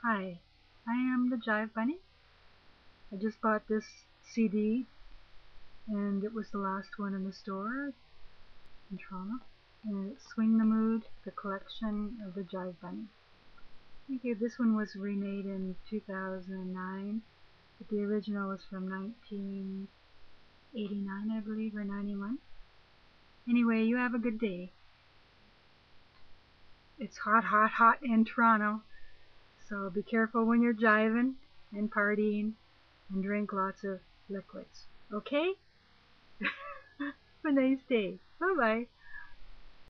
Hi, I am the Jive Bunny. I just bought this CD and it was the last one in the store in Toronto. And it's Swing the Mood, the collection of the Jive Bunny. Okay, this one was remade in 2009, but the original was from 1989, I believe, or 91. Anyway, you have a good day. It's hot, hot, hot in Toronto, so be careful when you're jiving and partying and drink lots of liquids. Okay? Have a nice day. Bye-bye.